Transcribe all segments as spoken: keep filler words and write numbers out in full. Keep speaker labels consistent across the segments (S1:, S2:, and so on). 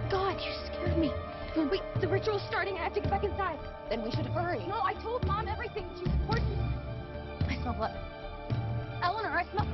S1: God, you scared me. Wait, the ritual's starting. I have to get back inside.
S2: Then we should hurry.
S1: No, I told Mom everything. She's important. I smell blood. Eleanor, I smell...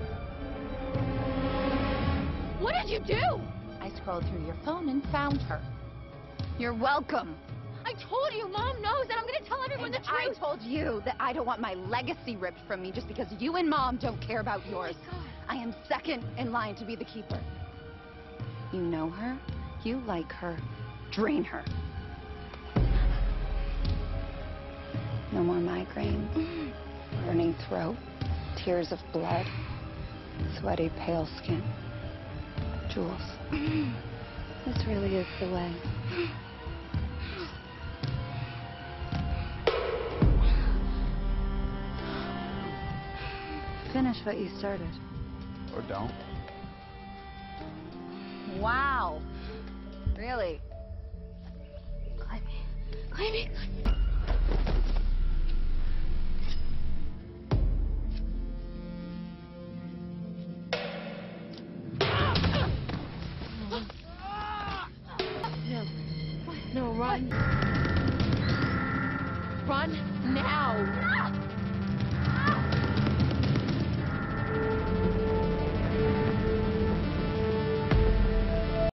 S1: What did you do?
S2: I scrolled through your phone and found her. You're welcome.
S1: I told you, Mom knows, and I'm going to tell everyone
S2: And
S1: the truth.
S2: I told you that I don't want my legacy ripped from me just because you and Mom don't care about yours.
S1: Oh my God.
S2: I am second in line to be the keeper. You know her, you like her, drain her. No more migraines, burning throat, tears of blood, sweaty, pale skin. Jules, this really is the way. Finish what you started.
S3: Or don't.
S2: Wow. Really?
S1: Climb me. Climb me.
S4: No. No, run. Run now.